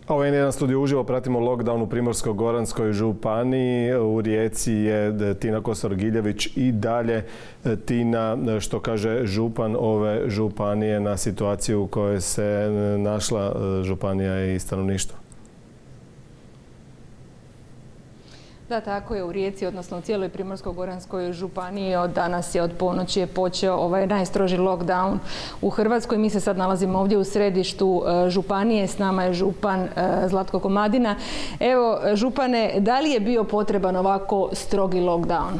A u N1 studiju uživo pratimo lockdown u Primorsko-goranskoj županiji. U Rijeci je Tina Kosor-Giljević i dalje. Tina, što kaže župan ove županije na situaciju u kojoj se našla županija i stanovništvo? Da, tako je u Rijeci, odnosno u cijeloj Primorsko-goranskoj županiji. Od danas je, od ponoći je počeo ovaj najstroži lockdown u Hrvatskoj. Mi se sad nalazimo ovdje u središtu županije. S nama je župan Zlatko Komadina. Evo, župane, da li je bio potreban ovako strogi lockdown?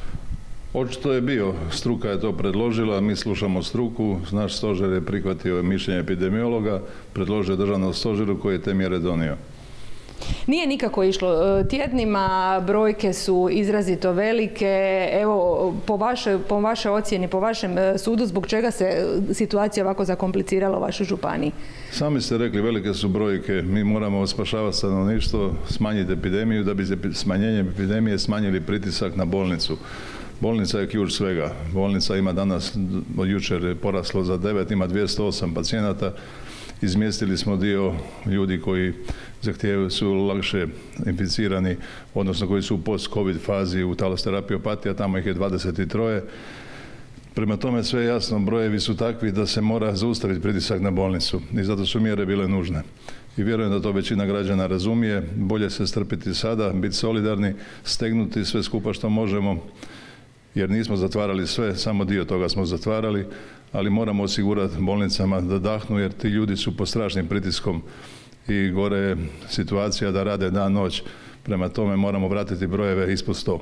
Očito je bio. Struka je to predložila, mi slušamo struku. Naš stožer je prihvatio mišljenje epidemiologa, predložio državnom stožeru koji je te mjere donio. Nije nikako išlo tjednima, brojke su izrazito velike. Evo, po vašoj ocjeni, po vašem sudu, zbog čega se situacija ovako zakomplicirala u vašoj županiji? Sami ste rekli, velike su brojke. Mi moramo spašavati stanovništvo, smanjiti epidemiju, da bi smanjenjem epidemije smanjili pritisak na bolnicu. Bolnica je ključ svega. Bolnica ima danas, od jučer je poraslo za 9, ima 208 pacijenata. Izmjestili smo dio ljudi koji zahtijevaju, su lakše inficirani, odnosno koji su u post-covid fazi u talasterapiji opatija, tamo ih je 23. Prema tome sve jasno, brojevi su takvi da se mora zaustaviti pritisak na bolnicu i zato su mjere bile nužne. I vjerujem da to većina građana razumije, bolje se strpiti sada, biti solidarni, stegnuti sve skupa što možemo, jer nismo zatvarali sve, samo dio toga smo zatvarali, ali moramo osigurati bolnicama da dahnu, jer ti ljudi su pod strašnim pritiskom i gore je situacija da rade dan noć. Prema tome moramo vratiti brojeve ispod 100.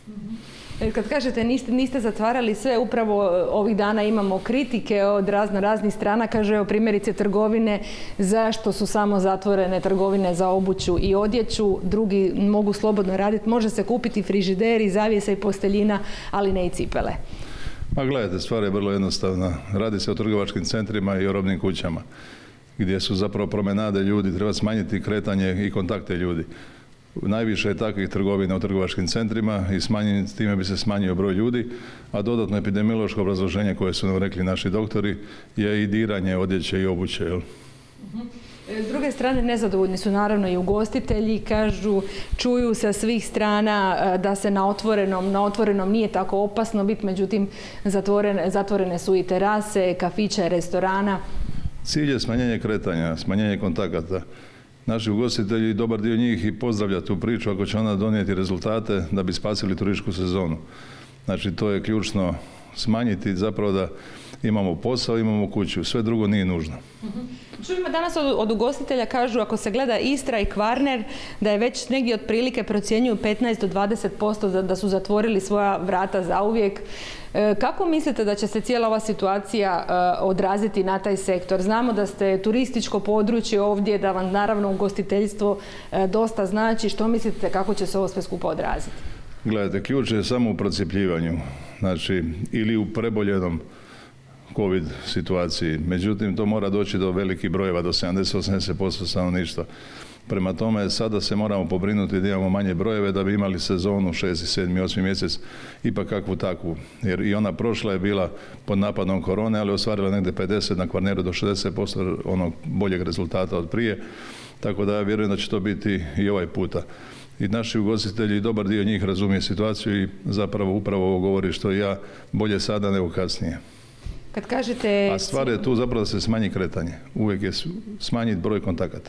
Kad kažete niste zatvarali sve, upravo ovih dana imamo kritike od raznih strana. Kaže, evo, primjerice trgovine, zašto su samo zatvorene trgovine za obuću i odjeću, drugi mogu slobodno raditi, može se kupiti frižideri, zavjesa i posteljina, ali ne i cipele. Ma gledajte, stvar je vrlo jednostavna. Radi se o trgovačkim centrima i o robnim kućama, gdje su zapravo promenade ljudi, treba smanjiti kretanje i kontakte ljudi. Najviše je takvih trgovina u trgovačkim centrima i time bi se smanjio broj ljudi, a dodatno epidemiološko obrazloženje koje su nam rekli naši doktori je i diranje odjeće i obuće. S druge strane, nezadovoljni su naravno i ugostitelji, kažu, čuju sa svih strana da se na otvorenom nije tako opasno biti, međutim zatvorene su i terase, kafića, restorana. Cilj je smanjenje kretanja, smanjenje kontakata. Naši ugostitelji, dobar dio njih i pozdravlja tu priču ako će ona donijeti rezultate da bi spasili turističku sezonu. Znači, to je ključno, smanjiti zapravo da imamo posao, imamo kuću, sve drugo nije nužno. Čujemo danas od ugostitelja, kažu, ako se gleda Istra i Kvarner, da je već negdje otprilike procjenjuju 15 do 20% da su zatvorili svoja vrata zauvijek. Kako mislite da će se cijela ova situacija odraziti na taj sektor? Znamo da ste turističko područje ovdje, da vam naravno ugostiteljstvo dosta znači. Što mislite kako će se ovo sve skupa odraziti? Gledajte, ključ je samo u procijepljivanju, znači ili u preboljenom COVID situaciji. Međutim, to mora doći do velikih brojeva, do 70-80% stanovništva. Prema tome, sada se moramo pobrinuti da imamo manje brojeve da bi imali sezonu 6., 7., 8. mjesec ipak kakvu takvu. Jer i ona prošla je bila pod napadom korone, ali ostvarila negdje 50, na Kvarneru do 60% onog boljeg rezultata od prije. Tako da ja vjerujem da će to biti i ovaj puta. I naši ugostitelji, dobar dio njih razumije situaciju i zapravo upravo ovo govori što ja, bolje sada nego kasnije. Kad kažete... A stvar je tu zapravo da se smanji kretanje. Uvijek je smanjiti broj kontakata.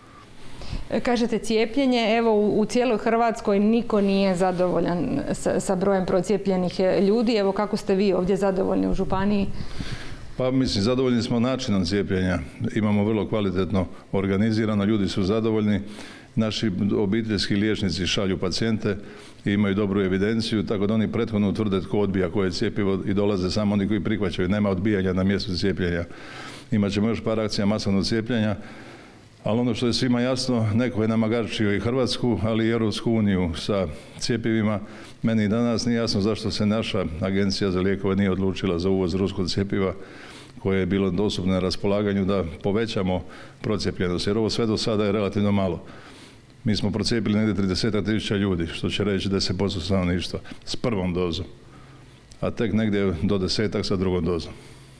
Kažete cijepljenje, evo u cijeloj Hrvatskoj niko nije zadovoljan sa brojem procijepljenih ljudi. Evo, kako ste vi ovdje zadovoljni u županiji? Pa mislim, zadovoljni smo načinom cijepljenja. Imamo vrlo kvalitetno organizirano, ljudi su zadovoljni. Naši obiteljski liječnici šalju pacijente i imaju dobru evidenciju, tako da oni prethodno utvrde tko odbija koje je cjepivo i dolaze samo oni koji prihvaćaju. Nema odbijanja na mjestu cijepljenja. Imaćemo još par akcija masovnog cijepljenja, ali ono što je svima jasno, neko je namagarčio i Hrvatsku, ali i Europsku uniju sa cjepivima. Meni i danas nije jasno zašto se naša agencija za lijekove nije odlučila za uvoz ruskog cjepiva koje je bilo dostupno na raspolaganju da povećamo procijepljenost, jer ovo sve do sada je relativno malo. Mi smo procijepili negdje 30.000 ljudi, što će reći 10% stanovništva s prvom dozom, a tek negdje do 10-ak sa drugom dozom.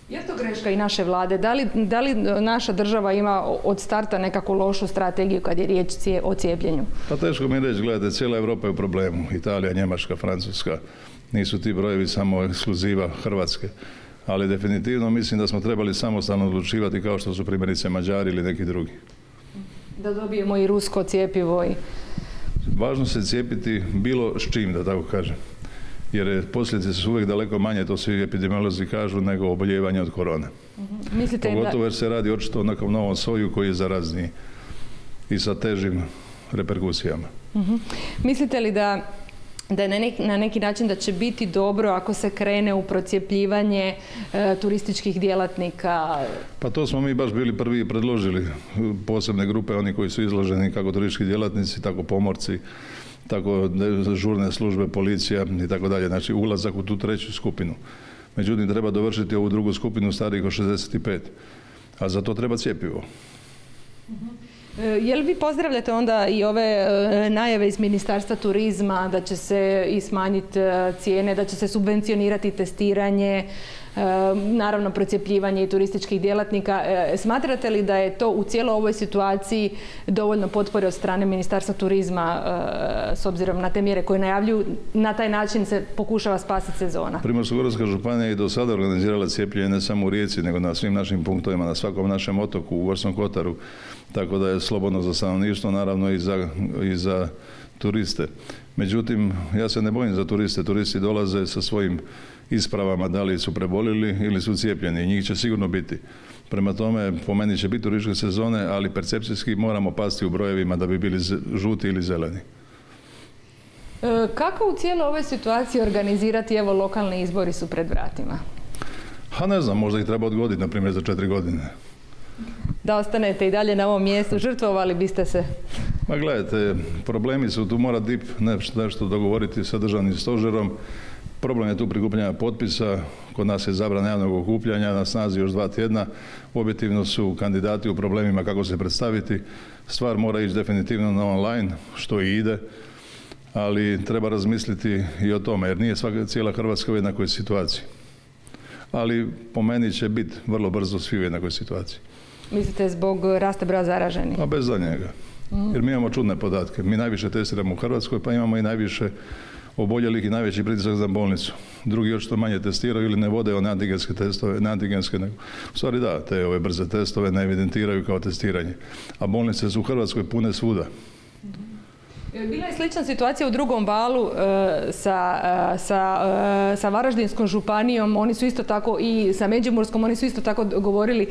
Je li to greška i naše vlade? Da li naša država ima od starta nekakvu lošu strategiju kad je riječ o cijepljenju? Pa teško mi reći, gledajte, cijela Europa je u problemu. Italija, Njemačka, Francuska. Nisu ti brojevi samo ekskluziva Hrvatske. Ali definitivno mislim da smo trebali samostalno odlučivati kao što su primjerice Mađari ili neki drugi. Da dobijemo i rusko cjepivo i... Važno se cijepiti bilo s čim, da tako kažem. Jer posljedice su uvijek daleko manje, to svi epidemiolozi kažu, nego oboljevanje od korone. Pogotovo jer se radi očito o nekom novom soju koji je zarazniji i sa težim reperkusijama. Mislite li da je na neki način da će biti dobro ako se krene u procjepljivanje turističkih djelatnika? Pa to smo mi baš bili prvi predložili, posebne grupe, oni koji su izloženi kako turistički djelatnici, tako pomorci, tako žurne službe, policija i tako dalje. Znači ulazak u tu treću skupinu. Međutim, treba dovršiti ovu drugu skupinu starijih od 65. A za to treba cjepivo. Je li vi pozdravljate onda i ove najave iz Ministarstva turizma da će se i smanjiti cijene, da će se subvencionirati testiranje, naravno procjepljivanje i turističkih djelatnika? Smatrate li da je to u cijeloj ovoj situaciji dovoljno potpore od strane Ministarstva turizma s obzirom na te mjere koje najavljuju? Na taj način se pokušava spasiti sezona. Primorsko-goranska županija je i do sada organizirala cijepljenje ne samo u Rijeci, nego na svim našim punktovima, na svakom našem otoku, u Gorskom kotaru. Tako da je slobodno za stanovništvo, naravno i za turiste. Međutim, ja se ne bojim za turiste. Turisti dolaze sa svojim ispravama, da li su prebolili ili su cijepljeni. Njih će sigurno biti. Prema tome, po meni će biti turističke sezone, ali percepcijski moramo pasti u brojevima da bi bili žuti ili zeleni. Kako u cijeloj ovoj situaciji organizirati, evo, lokalni izbori su pred vratima? Ne znam, možda ih treba odgoditi, na primjer, za 4 godine. Da ostanete i dalje na ovom mjestu, žrtvovali biste se? Ma gledajte, problemi su, tu mora DIP nešto dogovoriti sa državnim stožerom. Problem je tu prikupljanja potpisa, kod nas je zabrana javnog okupljanja, na snazi još 2 tjedna. Objektivno su kandidati u problemima kako se predstaviti. Stvar mora ići definitivno na online, što i ide, ali treba razmisliti i o tome, jer nije cijela Hrvatska u jednakoj situaciji. Ali po meni će biti vrlo brzo svi u jednakoj situaciji. Mislite zbog rasta broja zaraženih? Pa bez njega. Jer mi imamo čudne podatke. Mi najviše testiramo u Hrvatskoj, pa imamo i najviše oboljelih i najveći pritisak za bolnicu. Drugi očito manje testiraju ili ne vode one antigenske testove, ne antigenske, nego u stvari da, te ove brze testove ne evidentiraju kao testiranje. A bolnice su u Hrvatskoj pune svuda. Bila je slična situacija u drugom valu sa Varaždinskom županijom, oni su isto tako, i sa Međimurskom, oni su isto tako govorili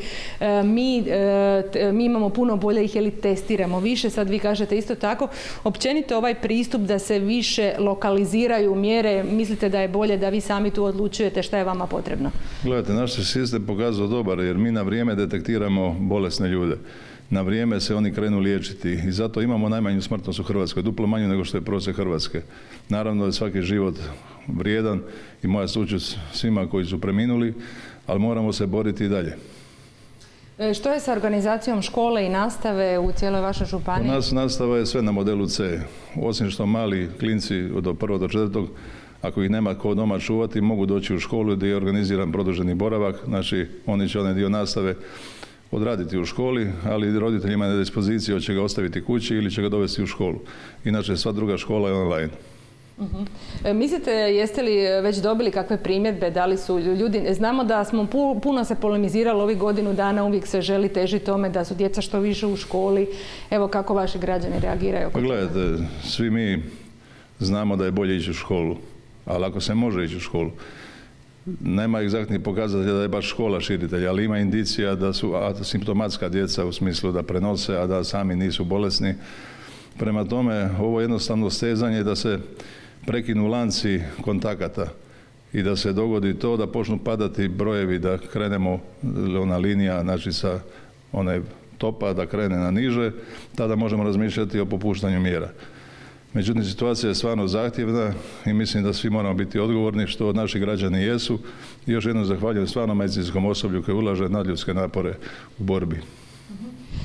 mi imamo puno boljih, ili testiramo više, sad vi kažete isto tako. Općenito ovaj pristup da se više lokaliziraju mjere, mislite da je bolje da vi sami tu odlučujete šta je vama potrebno? Gledajte, naš se sistem pokazao dobar jer mi na vrijeme detektiramo bolesne ljude. Na vrijeme se oni krenu liječiti i zato imamo najmanju smrtnost u Hrvatskoj, duplo manju nego što je prosjek Hrvatske. Naravno da je svaki život vrijedan i moja sućut svima koji su preminuli, ali moramo se boriti i dalje. Što je sa organizacijom škole i nastave u cijeloj vašoj županiji? Kod nas nastava je sve na modelu C. Osim što mali klinci od 1. do 4. ako ih nema ko doma čuvati, mogu doći u školu gdje je organiziran produženi boravak. Znači, oni će onaj dio nastave odraditi u školi, ali roditeljima je na dispoziciji, hoće ga ostaviti kući ili će ga dovesti u školu. Inače, sva druga škola je online. Mislite, jeste li već dobili kakve primjedbe, da li su ljudi, znamo da smo puno se polemiziralo ovih godinu dana, uvijek se želi težiti tome da su djeca što više u školi. Evo, kako vaši građani reagiraju? Pa gledajte, svi mi znamo da je bolje ići u školu, ali ako se može ići u školu, nema egzaktnih pokazatelja da je baš škola širitelj, ali ima indicija da su asimptomatska djeca u smislu da prenose, a da sami nisu bolesni. Prema tome, ovo je jednostavno stezanje da se prekinu lanci kontakata i da se dogodi to da počnu padati brojevi, da krenemo ona linija, znači sa one topa da krene na niže, tada možemo razmišljati o popuštanju mjera. Međutim, situacija je stvarno zahtjevna i mislim da svi moramo biti odgovorni, što naši građani jesu. I još jednom zahvaljujem stvarno medicinskom osoblju koji ulaže nadljudske napore u borbi.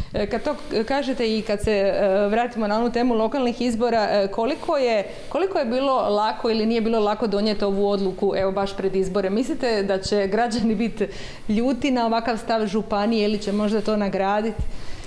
Kad to kažete i kad se vratimo na onu temu lokalnih izbora, koliko je bilo lako ili nije bilo lako donijeti ovu odluku, evo baš pred izbore? Mislite da će građani biti ljuti na ovakav stav županije ili će možda to nagraditi?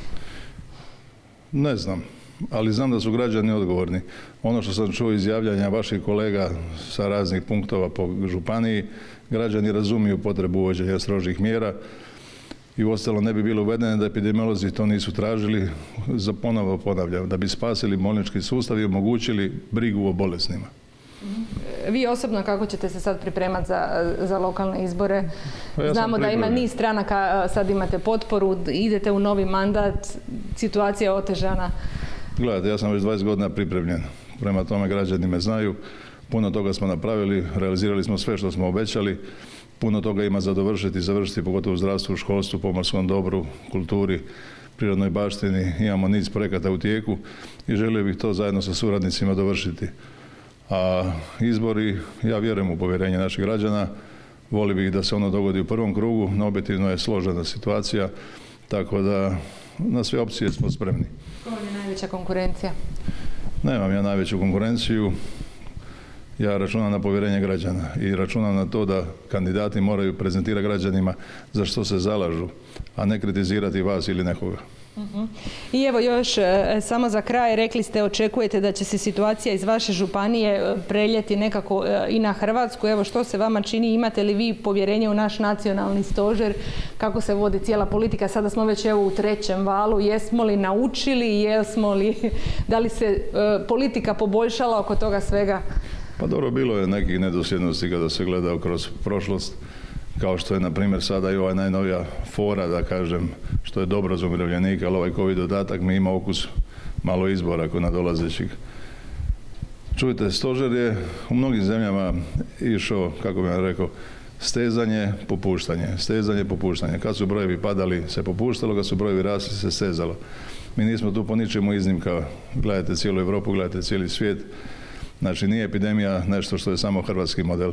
Ne znam, ali znam da su građani odgovorni. Ono što sam čuo iz javljanja vaših kolega sa raznih punktova po županiji, građani razumiju potrebu uvođenja strožih mjera i uostalom ne bi bilo uvedene da epidemiolozi to nisu tražili, ponovo ponavljam, da bi spasili bolnički sustav i omogućili brigu o bolesnima. Vi osobno kako ćete se sad pripremati za lokalne izbore? Znamo da ima niz stranaka, sad imate potporu, idete u novi mandat, situacija je otežana. Gledajte, ja sam već 20 godina pripremljen. Prema tome građani me znaju. Puno toga smo napravili, realizirali smo sve što smo obećali. Puno toga ima za dovršiti i završiti, pogotovo u zdravstvu, školstvu, pomorskom dobru, kulturi, prirodnoj baštini. Imamo niz projekata u tijeku i želio bih to zajedno sa suradnicima dovršiti. A izbori, ja vjerujem u povjerenje naših građana, voli bih da se ono dogodi u prvom krugu, no objektivno je složena situacija, tako da na sve opcije smo spremni. Koja je najveća konkurencija? Nemam ja najveću konkurenciju, ja računam na povjerenje građana i računam na to da kandidati moraju prezentirati građanima za što se zalažu, a ne kritizirati vas ili nekoga. I evo još samo za kraj, rekli ste očekujete da će se situacija iz vaše županije preljeti nekako i na Hrvatsku. Evo što se vama čini, imate li vi povjerenje u naš nacionalni stožer, kako se vodi cijela politika? Sada smo već evo u trećem valu, jesmo li naučili, da li se politika poboljšala oko toga svega? Pa dobro, bilo je nekih nedosljednosti kada se gleda kroz prošlost, kao što je, na primjer, sada i ova najnovija fora, da kažem, što je dobro za umirovljenike, ali ovaj COVID dodatak mi ima okus malo izbora kod nadolazećih. Čujte, stožer je u mnogim zemljama išao, kako bih vam rekao, stezanje, popuštanje. Kad su brojevi padali, se popuštalo, kad su brojevi rasli, se stezalo. Mi nismo tu po ničemu iznimka. Gledajte cijelu Europu, gledajte cijeli svijet. Znači, nije epidemija nešto što je samo hrvatski model.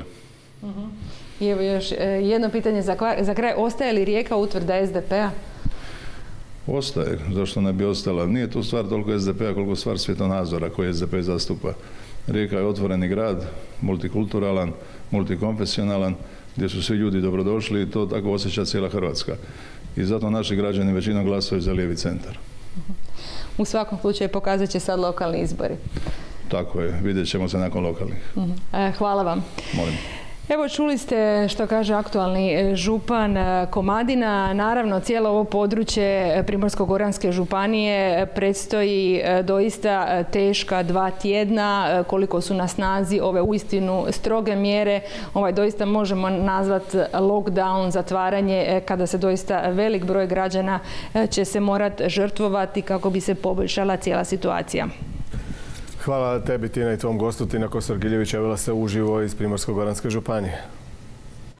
I evo još jedno pitanje za kraj. Ostaje li Rijeka utvrda SDP-a? Ostaje. Zašto ne bi ostala? Nije to stvar toliko SDP-a koliko stvar svjetonazora koji SDP zastupa. Rijeka je otvoreni grad, multikulturalan, multikonfesionalan, gdje su svi ljudi dobrodošli i to tako osjeća cijela Hrvatska. I zato naši građani većinom glasaju za lijevi centar. U svakom slučaju pokazat će sad lokalni izbori. Tako je. Vidjet ćemo se nakon lokalnih. Hvala vam. Molim. Evo čuli ste što kaže aktualni župan Komadina. Naravno, cijelo ovo područje Primorsko-goranske županije predstoji doista teška 2 tjedna, koliko su na snazi ove uistinu stroge mjere. Doista možemo nazvati lockdown, zatvaranje, kada se doista velik broj građana će se morati žrtvovati kako bi se poboljšala cijela situacija. Hvala tebi, Tina, i tvom gostu. Tina Kosor-Giljević javila se uživo iz Primorsko-goranske županije.